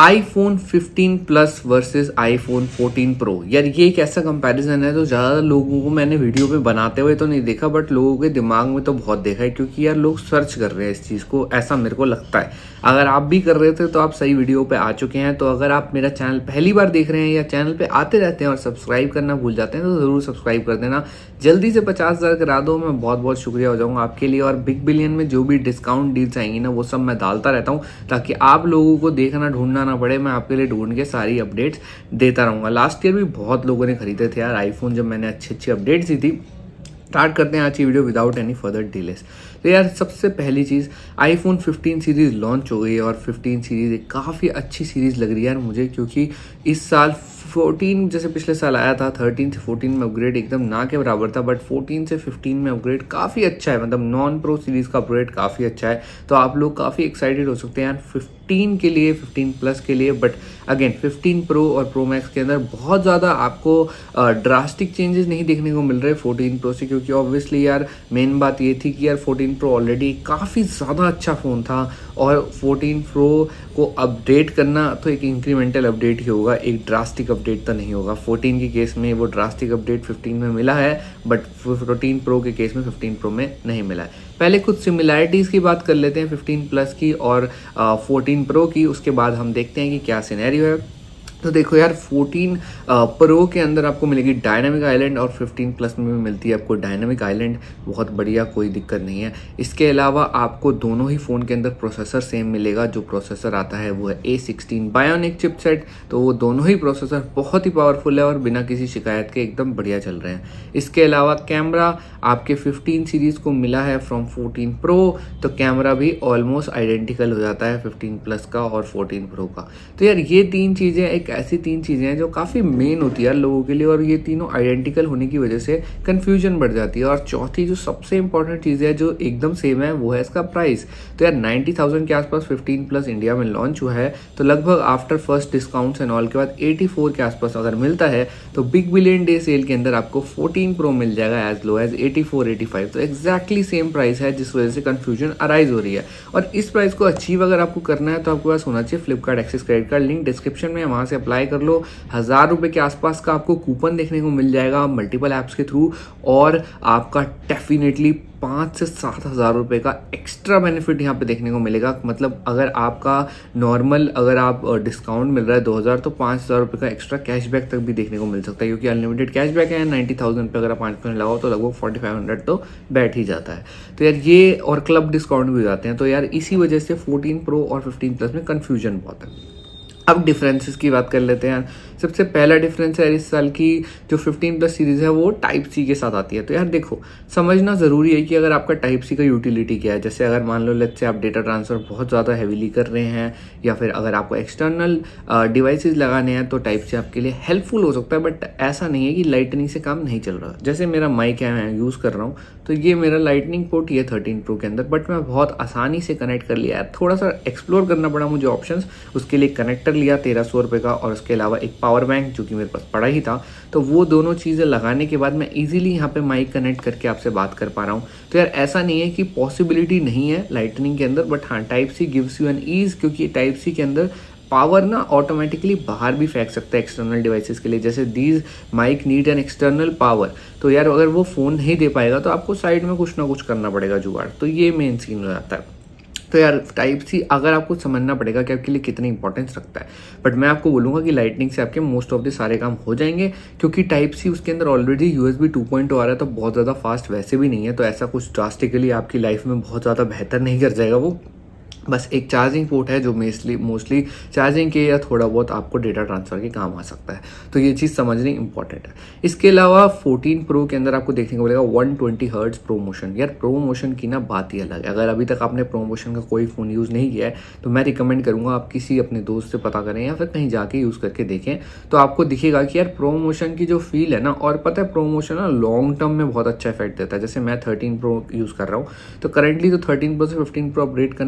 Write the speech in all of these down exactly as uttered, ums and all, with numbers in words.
IPhone fifteen plus versus iPhone fourteen pro. यार ये एक ऐसा कंपैरिजन है तो ज़्यादा लोगों को मैंने वीडियो पे बनाते हुए तो नहीं देखा, बट लोगों के दिमाग में तो बहुत देखा है, क्योंकि यार लोग सर्च कर रहे हैं इस चीज़ को, ऐसा मेरे को लगता है। अगर आप भी कर रहे थे तो आप सही वीडियो पे आ चुके हैं। तो अगर आप मेरा चैनल पहली बार देख रहे हैं या चैनल पे आते रहते हैं और सब्सक्राइब करना भूल जाते हैं तो ज़रूर सब्सक्राइब कर देना। जल्दी से पचास हज़ार करा दो, मैं बहुत बहुत शुक्रिया हो जाऊँगा आपके लिए। और बिग बिलियन में जो भी डिस्काउंट डील्स आएंगी ना वो सब मैं डालता रहता हूँ, ताकि आप लोगों को देखना ढूंढना ना पड़े, मैं आपके लिए ढूंढ के सारी अपडेट्स देता रहूँगा। लास्ट ईयर भी बहुत लोगों ने खरीदे थे यार आईफोन, जब मैंने अच्छी अच्छी अपडेट्स दी थी। स्टार्ट करते हैं आज की video without any further delays. तो यार सबसे पहली चीज़, आईफोन फिफ्टीन सीरीज़ लॉन्च हो गई है और फिफ्टीन सीरीज़ एक काफ़ी अच्छी सीरीज़ लग रही है यार मुझे, क्योंकि इस साल फोर्टीन जैसे पिछले साल आया था, थर्टीन से फोर्टीन में अपग्रेड एकदम ना के बराबर था, बट फोर्टीन से फिफ्टीन में अपग्रेड काफ़ी अच्छा है। मतलब नॉन प्रो सीरीज़ का अपग्रेड काफ़ी अच्छा है, तो आप लोग काफ़ी एक्साइटेड हो सकते हैं यार फिफ्टीन के लिए, फिफ्टीन प्लस के लिए। बट अगेन फिफ्टीन प्रो और प्रो मैक्स के अंदर बहुत ज़्यादा आपको ड्रास्टिक चेंजेस नहीं देखने को मिल रहे फोर्टीन प्रो से, क्योंकि ऑब्वियसली यार मेन बात ये थी कि यार फोर्टीन प्रो ऑलरेडी काफ़ी ज़्यादा अच्छा फ़ोन था, और फोर्टीन प्रो को अपडेट करना तो एक इंक्रीमेंटल अपडेट ही होगा, एक ड्रास्टिक अपडेट तो नहीं होगा। फोर्टीन के केस में वो ड्रास्टिक अपडेट फिफ्टीन में मिला है, बट फोर्टीन प्रो के केस में फिफ्टीन प्रो में नहीं मिला है। पहले कुछ सिमिलैरिटीज़ की बात कर लेते हैं फिफ्टीन प्लस की और फोर्टीन प्रो की, उसके बाद हम देखते हैं कि क्या सिनेरियो है। तो देखो यार फोर्टीन प्रो के अंदर आपको मिलेगी डायनामिक आइलैंड, और फिफ्टीन प्लस में भी मिलती है आपको डायनामिक आइलैंड, बहुत बढ़िया, कोई दिक्कत नहीं है। इसके अलावा आपको दोनों ही फ़ोन के अंदर प्रोसेसर सेम मिलेगा। जो प्रोसेसर आता है वो है ए सिक्सटीन बायोनिक चिपसेट, तो वो दोनों ही प्रोसेसर बहुत ही पावरफुल है और बिना किसी शिकायत के एकदम बढ़िया चल रहे हैं। इसके अलावा कैमरा आपके फिफ्टीन सीरीज़ को मिला है फ्रॉम फोर्टीन प्रो, तो कैमरा भी ऑलमोस्ट आइडेंटिकल हो जाता है फिफ्टीन प्लस का और फोर्टीन प्रो का। तो यार ये तीन चीज़ें एक ऐसी तीन चीज़ें हैं जो काफ़ी मेन होती है यार लोगों के लिए, और ये तीनों आइडेंटिकल होने की वजह से कन्फ्यूजन बढ़ जाती है। और चौथी जो सबसे इंपॉर्टेंट चीज़ है जो एकदम सेम है वो है इसका प्राइस। तो यार नाइन्टी थाउजेंड के आसपास फिफ्टीन प्लस इंडिया में लॉन्च हुआ है, तो लगभग after first discounts and all के बाद एटी फोर के आसपास अगर मिलता है, तो बिग बिलियन डे सेल के अंदर आपको फोर्टीन प्रो मिल जाएगा as low as eighty four eighty five. तो एक्जैक्टली सेम प्राइस है, जिस वजह से कन्फ्यूजन अराइज हो रही है। और इस प्राइस को अचीव अगर आपको करना है तो आपके पास होना चाहिए Flipkart Axis credit card, link description में, वहाँ से अप्लाई कर लो। हजार रुपए के आसपास का आपको कूपन देखने को मिल जाएगा मल्टीपल ऐप्स के थ्रू, और आपका डेफिनेटली पाँच से सात हज़ार रुपये का एक्स्ट्रा बेनिफिट यहाँ पे देखने को मिलेगा। मतलब अगर आपका नॉर्मल अगर आप डिस्काउंट मिल रहा है दो हज़ार, तो पाँच हज़ार रुपये का एक्स्ट्रा कैशबैक तक भी देखने को मिल सकता है, क्योंकि अनलिमिटेड कैशबैक है। नाइन्टी थाउजेंड पे अगर आप पाँच परसेंट लगाओ तो लगभग फोर्टी फाइव हंड्रेड तो बैठ ही जाता है। तो यार ये और क्लब डिस्काउंट भी हो जाते हैं। तो यार इसी वजह से फोर्टीन प्रो और फिफ्टीन प्लस में कन्फ्यूजन बहुत है। अब डिफरेंसेस की बात कर लेते हैं। सबसे पहला डिफरेंस है इस साल की जो फिफ्टीन प्लस सीरीज़ है वो टाइप सी के साथ आती है। तो यार देखो समझना ज़रूरी है कि अगर आपका टाइप सी का यूटिलिटी क्या है। जैसे अगर मान लो लेट्स से आप डेटा ट्रांसफ़र बहुत ज़्यादा हैवीली कर रहे हैं, या फिर अगर आपको एक्सटर्नल डिवाइसेस लगाने हैं, तो टाइप सी आपके लिए हेल्पफुल हो सकता है। बट ऐसा नहीं है कि लाइटनिंग से काम नहीं चल रहा। जैसे मेरा माइक है, मैं यूज़ कर रहा हूँ, तो ये मेरा लाइटनिंग पोर्ट ये थर्टीन प्रो के अंदर, बट मैं बहुत आसानी से कनेक्ट कर लिया। थोड़ा सा एक्सप्लोर करना पड़ा मुझे ऑप्शंस, उसके लिए कनेक्टर लिया तेरह सौ रुपये का, और उसके अलावा एक पावर बैंक जो कि मेरे पास पड़ा ही था। तो वो दोनों चीज़ें लगाने के बाद मैं इजीली यहाँ पे माइक कनेक्ट करके आपसे बात कर पा रहा हूँ। तो यार ऐसा नहीं है कि पॉसिबिलिटी नहीं है लाइटनिंग के अंदर, बट हाँ type C gives you an ease, क्योंकि टाइप सी के अंदर पावर ना ऑटोमेटिकली बाहर भी फेंक सकता है एक्सटर्नल डिवाइसेस के लिए। जैसे these mic need an external power, तो यार अगर वो फ़ोन नहीं दे पाएगा तो आपको साइड में कुछ ना कुछ करना पड़ेगा जुगाड़। तो ये मेन सीन हो जाता है। तो यार टाइप सी अगर आपको समझना पड़ेगा कि आपके लिए कितनी इंपॉर्टेंस रखता है, बट मैं आपको बोलूँगा कि लाइटनिंग से आपके मोस्ट ऑफ द सारे काम हो जाएंगे, क्योंकि टाइप सी उसके अंदर already USB two point O आ रहा है, तो बहुत ज़्यादा फास्ट वैसे भी नहीं है। तो ऐसा कुछ ड्रास्टिकली आपकी लाइफ में बहुत ज़्यादा बेहतर नहीं कर जाएगा वो। बस एक चार्जिंग पोर्ट है जो मोस्टली मोस्टली चार्जिंग के या थोड़ा बहुत आपको डेटा ट्रांसफ़र के काम आ सकता है। तो ये चीज़ समझनी इंपॉर्टेंट है। इसके अलावा फोर्टीन प्रो के अंदर आपको देखने को मिलेगा one twenty hertz pro motion. यार प्रो मोशन की ना बात ही अलग है। अगर अभी तक आपने प्रो मोशन का कोई फ़ोन यूज़ नहीं किया है तो मैं रिकमेंड करूँगा आप किसी अपने दोस्त से पता करें या फिर कहीं जाके यूज़ करके देखें, तो आपको दिखेगा कि यार प्रो मोशन की जो फील है ना, और पता है प्रो मोशन ना लॉन्ग टर्म में बहुत अच्छा इफेक्ट देता है। जैसे मैं थर्टीन प्रो यूज़ कर रहा हूँ, तो करेंटली तो थर्टीन प्रो से फिफ्टीन प्रो अपग्रेड करना is not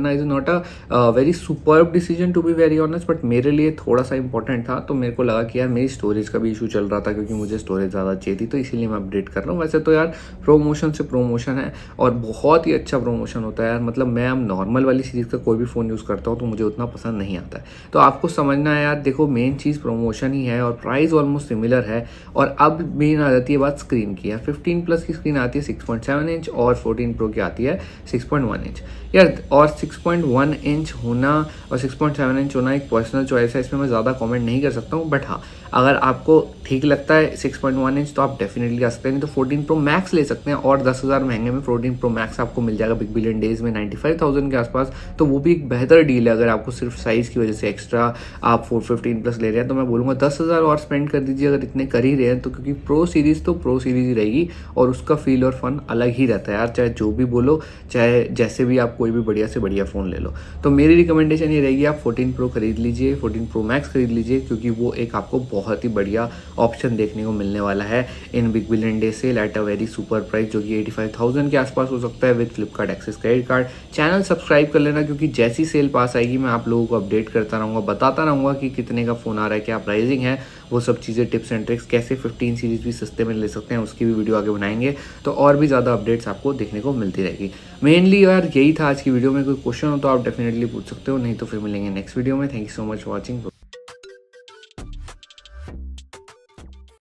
not a very superb decision to be very honest, but मेरे लिए थोड़ा सा इंपॉर्टेंट था। तो मेरे को लगा कि यार मेरी स्टोरेज का भी इशू चल रहा था क्योंकि मुझे स्टोरेज ज़्यादा चाहिए थी, तो इसीलिए मैं अपडेट कर रहा हूँ। वैसे तो यार प्रोमोशन से प्रोमोशन है और बहुत ही अच्छा प्रोमोशन होता है यार। मतलब मैं अब नॉर्मल वाली सीरीज़ का कोई भी फ़ोन यूज़ करता हूँ तो मुझे उतना पसंद नहीं आता है। तो आपको समझना है यार, देखो मेन चीज़ प्रोमोशन ही है और प्राइस ऑलमोस्ट सिमिलर है। और अब मेन आ जाती है बात स्क्रीन की। यार फिफ्टीन प्लस की स्क्रीन आती है सिक्स पॉइंट सेवन इंच और फोर्टीन प्रो की आती है सिक्स पॉइंट वन इंच यार। और सिक्स पॉइंट वन इंच होना और सिक्स पॉइंट सेवन इंच होना एक पर्सनल चॉइस है, इसमें मैं ज़्यादा कमेंट नहीं कर सकता हूँ। बट हाँ, अगर आपको ठीक लगता है सिक्स पॉइंट वन इंच तो आप डेफिनेटली आ सकते हैं, नहीं तो फोर्टीन प्रो मैक्स ले सकते हैं। और दस हज़ार महंगे में फोर्टीन प्रो मैक्स आपको मिल जाएगा बिग बिलियन डेज में नाइन्टी फाइव थाउजेंड के आसपास। तो वो भी एक बेहतर डील है। अगर आपको सिर्फ साइज़ की वजह से एक्स्ट्रा आप फोर फिफ्टीन प्लस ले रहे हैं तो मैं बोलूँगा दस हज़ार और स्पेंड कर दीजिए अगर इतने कर ही रहे हैं तो, क्योंकि प्रो सीरीज़ तो प्रो सीरीज़ ही रहेगी और उसका फील और फन अलग ही रहता है यार। चाहे जो भी बोलो, चाहे जैसे भी आप कोई भी बढ़िया से बढ़िया फ़ोन ले लो। तो मेरी रिकमेंडेशन ये रहेगी आप फोर्टीन प्रो खरीद लीजिए, फोर्टीन प्रो मैक्स खरीद लीजिए, क्योंकि वो एक आपको बहुत ही बढ़िया ऑप्शन देखने को मिलने वाला है in big billion day sale at a very super price, जो कि एटी फाइव थाउजेंड के आसपास हो सकता है with Flipkart Axis credit card. Channel subscribe कर लेना, क्योंकि जैसी सेल पास आएगी मैं आप लोगों को अपडेट करता रहूँगा, बताता रहूँगा कि कितने का फ़ोन आ रहा है, क्या प्राइसिंग है, वो सब चीज़ें, टिप्स एंड ट्रिक्स, कैसे फिफ्टीन सीरीज़ भी सस्ते में ले सकते हैं, उसकी भी वीडियो आगे बनाएंगे। तो और भी ज़्यादा अपडेट्स आपको देखने को मिलती रहेगी। मेनली यार यही था आज की वीडियो में। कोई क्वेश्चन हो तो आप डेफिनेटली पूछ सकते हो, नहीं तो फिर मिलेंगे नेक्स्ट वीडियो में। Thank you so much for watching.